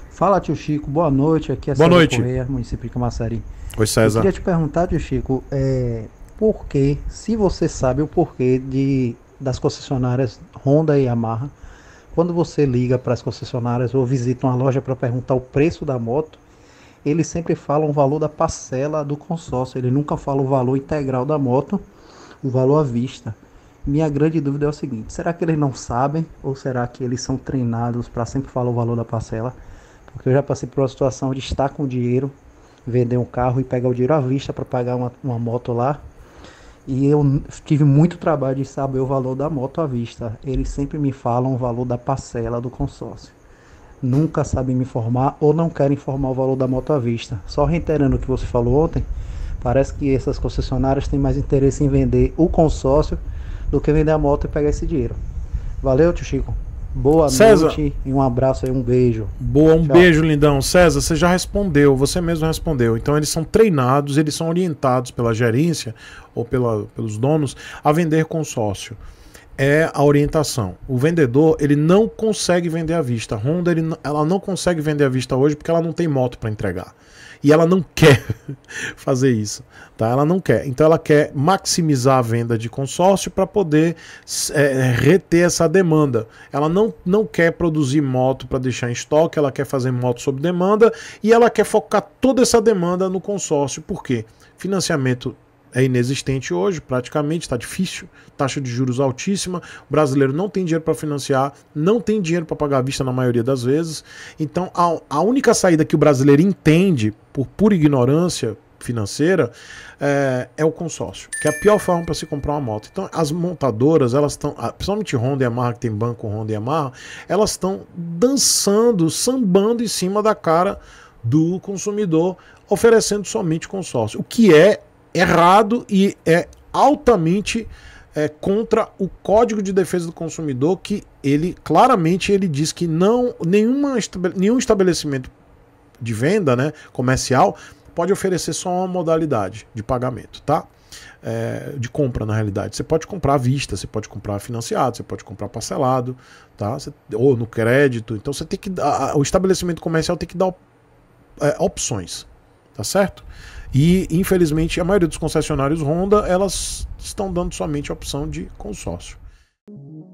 Fala, tio Chico, boa noite. Aqui é Boa César noite. Correia, município de Camaçari. Oi, Eu César. queria te perguntar, tio Chico, por que, se você sabe o porquê das concessionárias Honda e Yamaha, quando você liga para as concessionárias ou visita uma loja para perguntar o preço da moto, eles sempre falam o valor da parcela do consórcio, ele nunca fala o valor integral da moto, o valor à vista. Minha grande dúvida é o seguinte: será que eles não sabem ou será que eles são treinados para sempre falar o valor da parcela? Porque eu já passei por uma situação de estar com dinheiro, vender um carro e pegar o dinheiro à vista para pagar uma moto lá. E eu tive muito trabalho de saber o valor da moto à vista. Eles sempre me falam o valor da parcela do consórcio. Nunca sabem me informar ou não querem informar o valor da moto à vista. Só reiterando o que você falou ontem, parece que essas concessionárias têm mais interesse em vender o consórcio do que vender a moto e pegar esse dinheiro. Valeu, tio Chico. Boa César, noite e um abraço aí, um beijo. boa, um Tchau. beijo, lindão. César, você já respondeu, você mesmo respondeu. Então eles são treinados, eles são orientados pela gerência ou pelos donos a vender consórcio. É a orientação. O vendedor, ele não consegue vender à vista. A Honda, ela não consegue vender à vista hoje porque ela não tem moto para entregar. E ela não quer fazer isso, tá? Ela não quer. Então ela quer maximizar a venda de consórcio para poder reter essa demanda. Ela não quer produzir moto para deixar em estoque, ela quer fazer moto sob demanda e ela quer focar toda essa demanda no consórcio. Por quê? Financiamento é inexistente hoje, praticamente, está difícil, taxa de juros altíssima, o brasileiro não tem dinheiro para financiar, não tem dinheiro para pagar à vista na maioria das vezes. Então a única saída que o brasileiro entende, por pura ignorância financeira, é o consórcio, que é a pior forma para se comprar uma moto. Então as montadoras, elas estão, principalmente Honda e Yamaha, que tem banco Honda e Yamaha, elas estão dançando, sambando em cima da cara do consumidor, oferecendo somente consórcio, o que é errado e é altamente contra o Código de Defesa do Consumidor, que ele claramente ele diz que nenhum estabelecimento de venda, né, comercial, pode oferecer só uma modalidade de pagamento, tá? De compra, na realidade. Você pode comprar à vista, você pode comprar financiado, você pode comprar parcelado, tá? Ou no crédito. Então você tem que o estabelecimento comercial tem que dar opções, tá certo? E, infelizmente, a maioria dos concessionários Honda, elas estão dando somente a opção de consórcio.